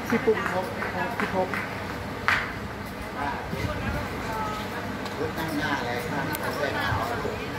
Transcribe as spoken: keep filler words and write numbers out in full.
พี่ปุ๊กพบพี่พบรถตั้งหน้าเลยครับเสื้อขาว